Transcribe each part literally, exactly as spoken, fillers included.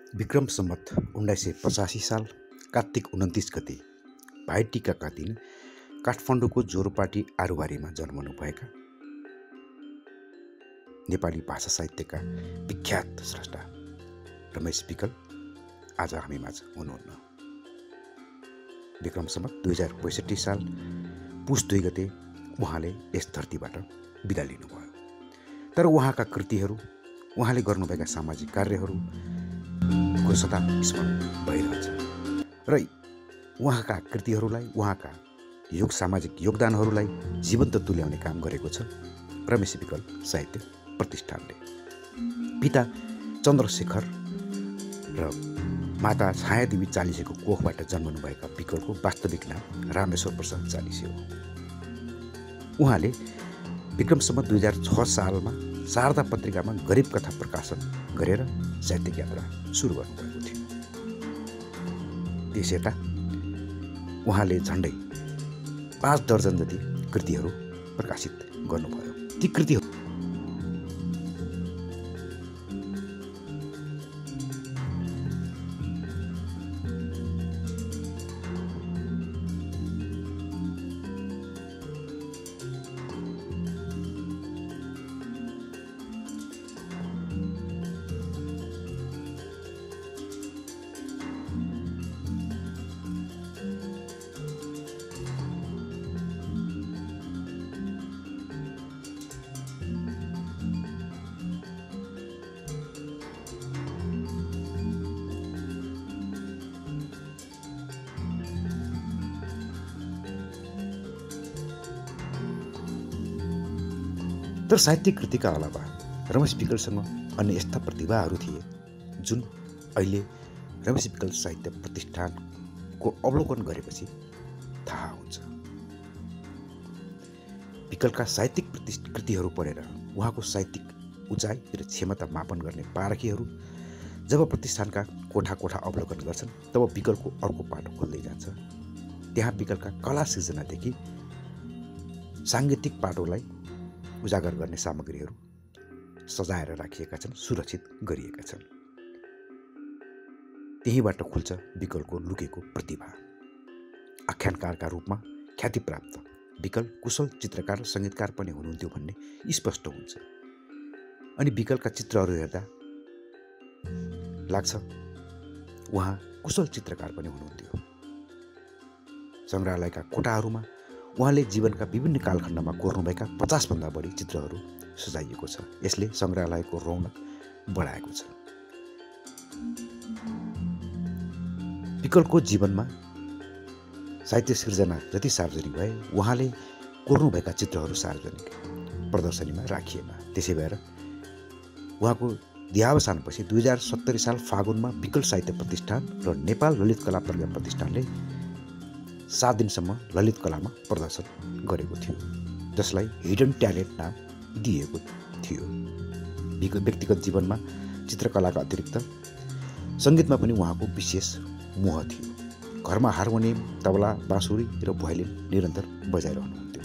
विक्रम सम्वत उन्नाइस सय पचासी साल कार्तिक उन्तिस गते भाइटिकाका दिन काठमाडौँको जोरपाटी आरुबारीमा जन्मनुभएका नेपाली भाषा साहित्यका विख्यात स्रष्टा रमेश विकल आज हामीमाझ हुनुहुन्न। विक्रम सम्वत दुई हजार पैँसठी साल पुस दुई गते उहाँले यस धरतीबाट बिदा लिनुभयो। तर उहाँका कृतिहरू, उहाँले गर्नुभएका सामाजिक कार्यहरू सदा स्मरण भइरहन्छ र उहाँका कृतिहरूलाई, उहाँका योग सामाजिक योगदानहरूलाई जीवन्त तुल्याउने काम गरेको छ रमेश विकल साहित्य प्रतिष्ठानले। पिता चन्द्रशेखर र माता छायादेवी चालिसेको कोखबाट जन्मनुभएका विकलको वास्तविक नाम रामेश्वर प्रसाद चालिसे हो। उहाँले विक्रम सम्वत दुई हजार छ सालमा शारदा पत्रिकामा गरिब कथा प्रकाशन गरेर साहित्यिक यात्रा सुरु गर्नुभएको थियो। त्यस यता उहाँले झन्डै पाँच दर्जन जति कृतिहरू प्रकाशित गर्नुभयो। ती कृतिहरू तर साहित्यिक कृतिका अलावा रमेश विकलसँग अन्य यस्ता प्रतिभाहरू थिए जुन अहिले रमेश विकल साहित्य प्रतिष्ठानको अवलोकन गरेपछि थाहा हुन्छ। विकलका साहित्यिक कृतिहरू पढेर उहाँको साहित्यिक उचाइ र क्षमता मापन गर्ने पारखीहरू जब प्रतिष्ठानका कोठा कोठा अवलोकन गर्छन् तब विकलको अर्को पाटो खोल्दै जान्छ। त्यहाँ विकलका कला सृजनादेखि साङ्गीतिक पाटोलाई उजागर गर्ने सामग्रीहरू सजाएर राखिएका छन्, सुरक्षित गरिएका छन्। त्यहीबाट खुल्छ विकलको लुकेको प्रतिभा। आख्यानकारका रूपमा ख्याति प्राप्त विकल कुशल चित्रकार र सङ्गीतकार पनि हुनुहुन्थ्यो भन्ने स्पष्ट हुन्छ। अनि विकलका चित्रहरू हेर्दा लाग्छ उहाँ कुशल चित्रकार पनि हुनुहुन्थ्यो। सङ्ग्रहालयका कोठाहरूमा उहाँले जीवनका विभिन्न कालखण्डमा कोर्नुभएका पचासभन्दा बढी चित्रहरू सजाइएको छ। यसले सङ्ग्रहालयको रौनक बढाएको छ। विकलको जीवनमा साहित्य सिर्जना जति सार्वजनिक भए उहाँले कोर्नुभएका चित्रहरू सार्वजनिक प्रदर्शनीमा राखिएन। त्यसै भएर उहाँको देहावसानपछि दुई हजार सत्तरी साल फागुनमा विकल साहित्य प्रतिष्ठान र नेपाल ललित कला प्रज्ञा प्रतिष्ठानले सात दिनसम्म ललित कलामा प्रदर्शन गरेको थियो, जसलाई हिडन ट्यालेन्ट नाम दिएको थियो। व्यक्तिगत जीवनमा चित्रकलाका अतिरिक्त सङ्गीतमा पनि उहाँको विशेष मोह थियो। घरमा हार्मोनियम, तबला, बाँसुरी र भोयलिन निरन्तर बजाइरहनुहुन्थ्यो।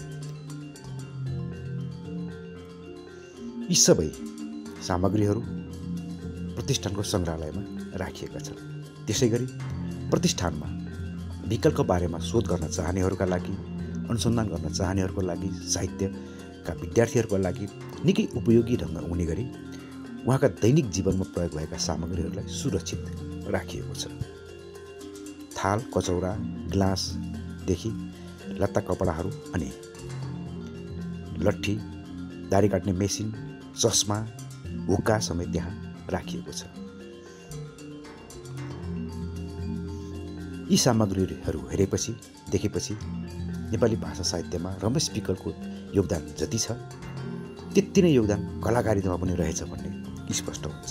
यी सबै सामग्रीहरू प्रतिष्ठानको सङ्ग्रहालयमा राखिएका छन्। त्यसै गरी प्रतिष्ठानमा विकलको बारेमा शोध गर्न चाहनेहरूका लागि, अनुसन्धान गर्न चाहनेहरूको लागि, साहित्यका विद्यार्थीहरूको लागि निकै उपयोगी ढङ्ग हुने गरी उहाँका दैनिक जीवनमा प्रयोग भएका सामग्रीहरूलाई सुरक्षित राखिएको छ। थाल, कचौरा, ग्लासदेखि लत्ता कपडाहरू अनि लट्ठी, दाढी काट्ने मेसिन, चस्मा, हुक्का समेत त्यहाँ राखिएको छ। यी सामग्रीहरू हेरेपछि, देखेपछि नेपाली भाषा साहित्यमा रमेश विकलको योगदान जति छ त्यति नै योगदान कलाकारितामा पनि रहेछ भन्ने स्पष्ट हुन्छ।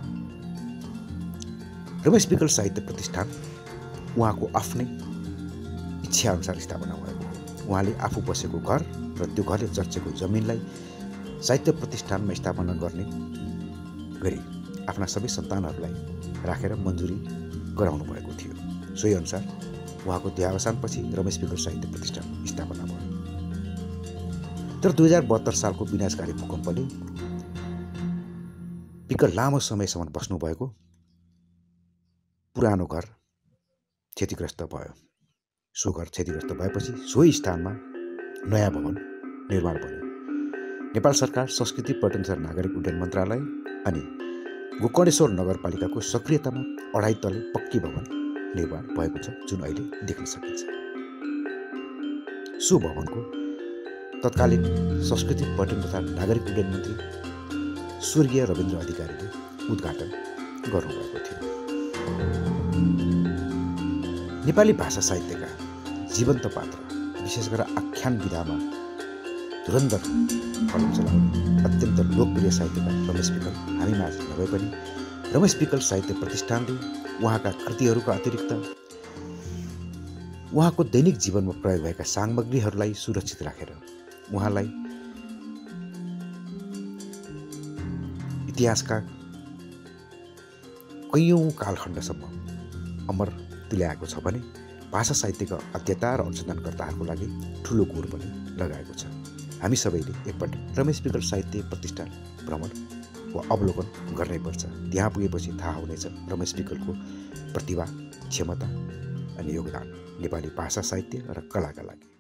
रमेश विकल साहित्य प्रतिष्ठान उहाँको आफ्नै इच्छाअनुसार स्थापना भएको हो। उहाँले आफू बसेको घर र त्यो घरले चर्चेको जमिनलाई साहित्य प्रतिष्ठानमा स्थापना गर्ने गरी आफ्ना सबै सन्तानहरूलाई राखेर मन्जुरी गराउनु भएको थियो। सोही अनुसार उहाँको देहावसानपछि रमेश विकल साहित्य प्रतिष्ठान स्थापना भयो। तर दुई हजार बहत्तर सालको विनाशकारी भूकम्पले विकल लामो समयसम्म बस्नुभएको पुरानो घर क्षतिग्रस्त भयो। सो घर क्षतिग्रस्त भएपछि सोही स्थानमा नयाँ भवन निर्माण भयो। नेपाल सरकार संस्कृति पर्यटन तथा नागरिक उड्डयन मन्त्रालय अनि गोकर्णेश्वर नगरपालिकाको सक्रियतामा अढाई तले पक्की भवन निर्माण भएको छ, जुन अहिले देख्न सकिन्छ। सो भवनको तत्कालीन संस्कृति पर्यटन तथा नागरिक उड्डयन मन्त्री स्वर्गीय रविन्द्र अधिकारीले उद्घाटन गर्नुभएको थियो। नेपाली भाषा साहित्यका जीवन्त पात्र, विशेष गरेर आख्यान विधामा धुरन्धर कलम चलाउने अत्यन्त लोकप्रिय साहित्यकार रमेश विकल हामी माझ नभए पनि रमेश विकल साहित्य प्रतिष्ठानले उहाँका कृतिहरूका अतिरिक्त उहाँको दैनिक जीवनमा प्रयोग भएका सामग्रीहरूलाई सुरक्षित राखेर उहाँलाई इतिहासका कैयौँ कालखण्डसम्म अमर तुल्याएको छ भने भाषा साहित्यका अध्येता र अनुसन्धानकर्ताहरूको लागि ठुलो गोर पनि लगाएको छ। हामी सबैले एकपल्ट रमेश विकल साहित्य प्रतिष्ठान भ्रमण वा अवलोकन गर्नै पर्छ। त्यहाँ पुगेपछि थाहा हुनेछ रमेश विकलको प्रतिभा, क्षमता अनि योगदान नेपाली भाषा साहित्य र कलाका लागि।